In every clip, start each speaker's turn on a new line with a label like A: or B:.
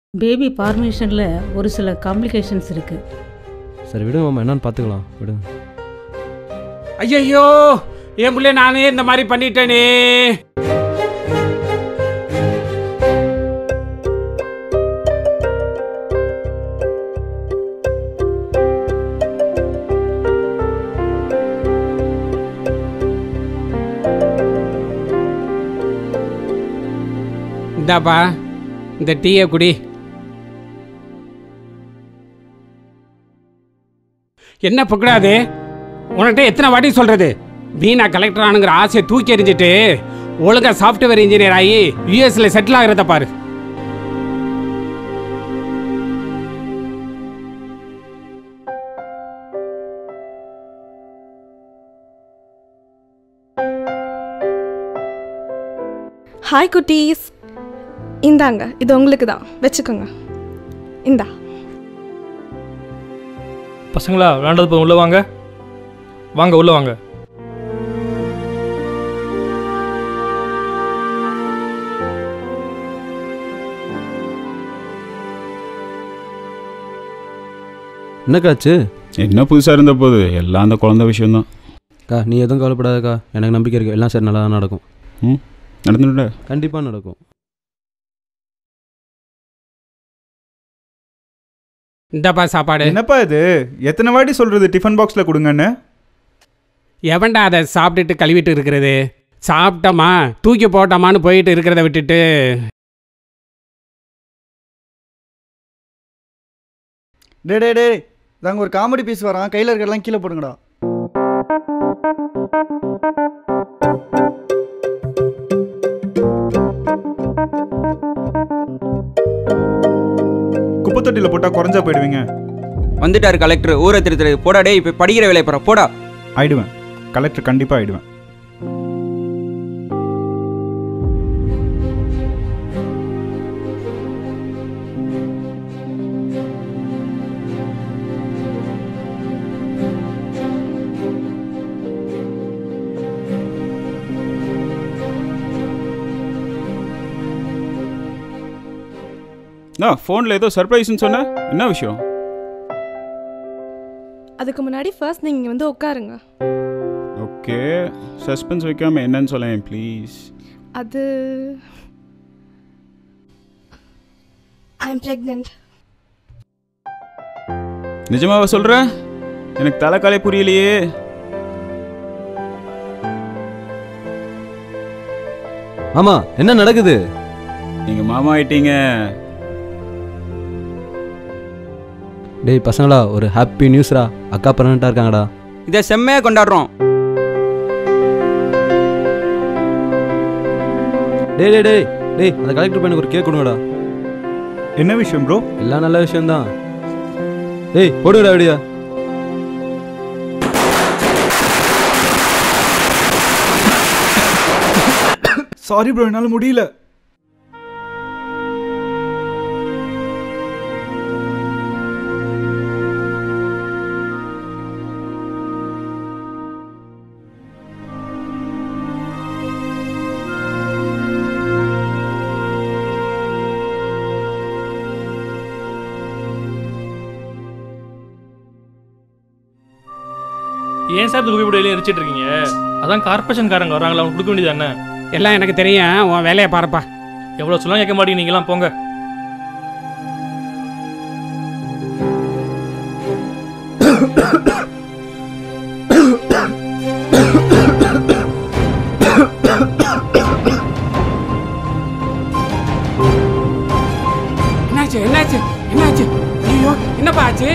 A: Baby ஃபார்மேஷனில் ஒரு சில காம்ப்ளிகேஷன்ஸ் இருக்குது.
B: சரி விடுங்க மாமா, என்னன்னு பார்த்துக்கலாம் விடுங்க.
C: ஐயோ என் பிள்ளை நானே இந்த மாதிரி பண்ணிட்டேனே. இந்தாப்பா இந்த டீயை குடி. என்ன பக்கூடாது, உன்கிட்ட எத்தனை வாட்டி சொல்றது? வீணா கலெக்டர் ஆனுங்கிற ஆசையை தூக்கி எறிஞ்சிட்டு ஒழுங்கா சாஃப்ட்வேர் இன்ஜினியர் ஆகி யூஎஸ்ல செட்டில் ஆகிறத பாரு.
D: ஹாய் குட்டீஸ், இந்தாங்க, இது உங்களுக்கு தான், வச்சுக்கோங்க. இந்தா
E: பசங்களா, விளையாண்டது போதும், உள்ள வாங்க. வாங்க உள்ள வாங்க.
B: என்னக்காச்சு?
F: என்ன புதுசாக இருந்த போது எல்லாம் அந்த குழந்தை விஷயம்தான்.
B: அக்கா நீ எதுவும் கவலைப்படாதக்கா, எனக்கு நம்பிக்கை இருக்குது, எல்லாம் சரி நல்லா தான் நடக்கும்.
F: நடந்துட்டு
B: கண்டிப்பாக நடக்கும்.
C: இந்தப்பா சாப்பாடு.
G: என்னப்பா இது, எத்தனை வாட்டி சொல்கிறது டிஃபன் பாக்ஸில் கொடுங்கன்னு?
C: எவன்டா அதை சாப்பிட்டுட்டு கழுவிட்டு இருக்கிறது? சாப்பிட்டோமா தூக்கி போட்டோமான்னு போயிட்டு இருக்கிறத விட்டுட்டு.
H: டே நாங்கள் ஒரு காமெடி பீஸ் வரோம், கையில் இருக்கிறதெல்லாம் கீழே போடுங்கடா.
G: குப்பத்தொட்டியில் போட்டால் குறைஞ்சா போயிடுவீங்க.
I: வந்துட்டாரு கலெக்டர், ஊரை திருத்துறது. போடா டே, இப்போ படிக்கிற வேலையை போகிற போடா.
G: ஆயிடுவேன், கலெக்டர் கண்டிப்பாக ஆயிடுவேன்.
F: ஃபோனில் ஏதோ சர்ப்ரைஸ்ன்னு சொன்ன, என்ன விஷயம்?
D: அதுக்கு முன்னாடி ஃபர்ஸ்ட் நீங்கள் வந்து உட்காருங்க.
F: ஓகே, சஸ்பென்ஸ் வைக்காம என்னன்னு சொல்லேன் ப்ளீஸ்.
D: அது ஐ அம் பிரெக்னன்ட்.
F: நிஜமாவா சொல்ற? எனக்கு தலைக்காலே புரியலையே.
B: ஆமா, என்ன நடக்குது?
F: நீங்க மாமா ஆயிட்டீங்க.
B: டேய் பசங்களா, ஒரு ஹாப்பி நியூஸ்ரா, அக்கா பிரெக்னென்ட்டா இருக்காங்கடா.
I: இதை செம்மையாக கொண்டாடுறோம்.
B: டேய் டேய் டேய் டேய் அந்த கலெக்டர் பையனுக்கு ஒரு கேக் கொடுங்கடா.
G: என்ன விஷயம் ப்ரோ?
B: எல்லாம் நல்ல விஷயம்தான். டேய் போடுடா அப்படியா.
G: சாரி ப்ரோ, என்னால் முடியல.
E: ஏன் சார் குப்பை போட்டு எரிச்சிட்டு இருக்கீங்க? அதான் கார்பரேஷன்காரங்க வராங்களா, அவங்க கொடுக்க வேண்டியது என்ன?
C: எல்லாம் எனக்கு தெரியும், உன் வேலையை பாருப்பா.
E: எவ்வளோ சொல்லலாம் கேட்க மாட்டீங்க நீங்களாம், போங்க.
C: என்னாச்சு என்னாச்சு என்னாச்சு? ஐயோ என்னப்பா ஆச்சு?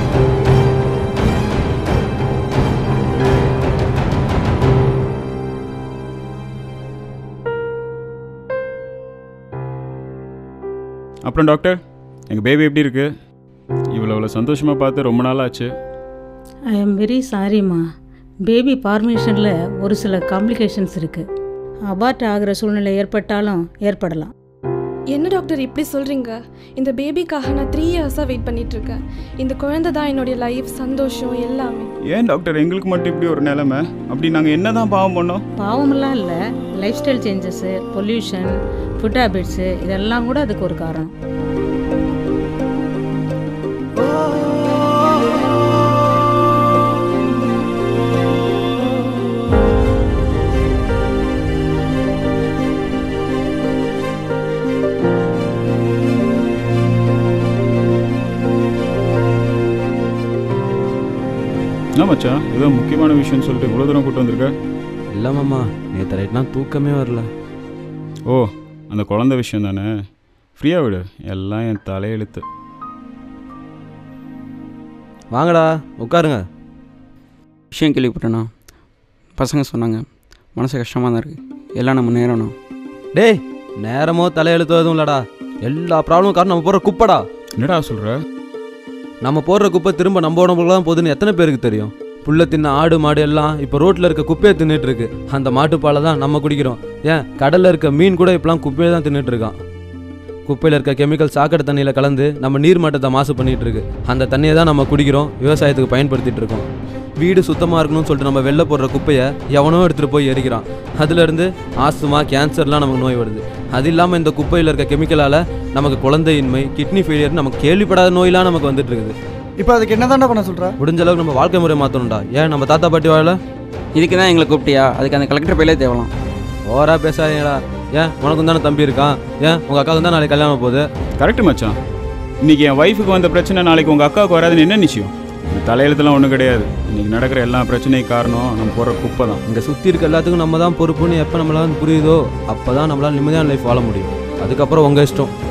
F: அப்புறம் டாக்டர், எங்கள் பேபி எப்படி இருக்கு? இவ்வளோ சந்தோஷமாக பார்த்து ரொம்ப நாள் ஆச்சு.
A: ஐ எம் வெரி சாரிம்மா. பேபி ஃபார்மேஷனில் ஒரு சில காம்ப்ளிகேஷன்ஸ் இருக்குது. அபார்ட் ஆகிற சூழ்நிலை ஏற்பட்டாலும் ஏற்படலாம்.
D: என்ன டாக்டர் இப்படி சொல்கிறீங்க? இந்த பேபிக்காக நான் 3 இயர்ஸாக வெயிட் பண்ணிகிட்ருக்கேன். இந்த குழந்தை தான் என்னுடைய லைஃப், சந்தோஷம் எல்லாமே.
F: ஏன் டாக்டர் எங்களுக்கு மட்டும் இப்படி ஒரு நிலைமை? அப்படி நாங்கள் என்ன தான் பாவம் பண்ணோம்?
A: பாவமெல்லாம் இல்லை, life style changes, pollution, food habits, இதெல்லாம் கூட அதுக்கு ஒரு காரணம்.
F: மச்சான் ஏதோ முக்கியமான விஷயம்னு சொல்லிட்டு இவ்வளோ தூரம் கூட்டு வந்திருக்க?
B: இல்லை மாமா, நேற்று ரைட்லாம் தூக்கமே வரல.
F: ஓ, அந்த குழந்தை விஷயம் தானே. ஃப்ரீயாக விடு, எல்லாம் என் தலையெழுத்து.
B: வாங்கடா உட்காருங்க.
I: விஷயம் கேள்விப்பட்டேண்ணா. பசங்க சொன்னாங்க, மனசு கஷ்டமாக தான் இருக்குது. எல்லாம் நம்ம நேரம்ண்ணா.
B: டேய், நேரமோ தலையெழுத்தோ எதுவும் இல்லடா. எல்லா ப்ராப்ளமும் காரணம் நம்ம போடுற குப்பைடா.
F: என்னடா சொல்கிற?
B: நம்ம போடுற குப்பை திரும்ப நம்ம உடம்புக்கு தான் போகுதுன்னு எத்தனை பேருக்கு தெரியும்? புல்லை தின்ன ஆடு மாடு எல்லாம் இப்போ ரோட்டில் இருக்க குப்பையை தின்னுட்டு இருக்கு. அந்த மாட்டுப்பாலை தான் நம்ம குடிக்கிறோம். ஏன் கடலில் இருக்க மீன் கூட இப்போலாம் குப்பையை தான் தின்னுட்டு இருக்கான். குப்பையில் இருக்க கெமிக்கல் சாக்கடை தண்ணியில் கலந்து நம்ம நீர் மட்டத்தை மாசு பண்ணிகிட்டு இருக்கு. அந்த தண்ணியை தான் நம்ம குடிக்கிறோம், விவசாயத்துக்கு பயன்படுத்திகிட்டு இருக்கோம். வீடு சுத்தமாக இருக்கணும்னு சொல்லிட்டு நம்ம வெளில போடுற குப்பையை எவனோ எடுத்துகிட்டு போய் எரிக்கிறான். அதுலேருந்து ஆஸ்துமா, கேன்சர்லாம் நமக்கு நோய் வருது. அது இல்லாமல் இந்த குப்பையில் இருக்க கெமிக்கலால் நமக்கு குழந்தையின்மை, கிட்னி ஃபெயிலியர், நமக்கு கேள்விப்படாத நோயெலாம் நமக்கு வந்துட்டு இருக்குது.
H: இப்போ அதுக்கு என்ன தாண்டா பண்ண சொல்கிறா?
B: முடிஞ்ச அளவுக்கு நம்ம வாழ்க்கை முறை மாற்றணும்டா. ஏன் நம்ம தாத்தா பாட்டி வாழ?
I: இதுக்கு தான் எங்களை கூப்பிட்டியா? அதுக்கு அந்த கலெக்டர் பையிலே தேவலாம்.
B: ஓரா பேசாதீங்கடா. ஏன் உனக்கும் தானே தம்பி இருக்கான்? ஏன் உங்கள் அக்காவுக்கு தான் நாளைக்கு கல்யாணம் போகுது?
F: கரெக்டு மச்சான். இன்றைக்கி என் ஒய்ஃபுக்கு வந்த பிரச்சனை நாளைக்கு உங்கள் அக்காவுக்கு வராதுன்னு என்ன நிச்சயம்? இந்த தலையெழுத்துலாம் ஒன்றும் கிடையாது. இன்றைக்கி நடக்கிற எல்லா பிரச்சனையும் காரணம் நம்ம போகிற குப்பை தான்.
B: இங்கே சுற்றி இருக்க எல்லாத்துக்கும் நம்ம தான் பொறுப்புன்னு எப்போ நம்மளால் புரியுதோ அப்போ தான் நம்மளால் நிம்மதியான லைஃப் வாழ முடியும். அதுக்கப்புறம் உங்கள் இஷ்டம்.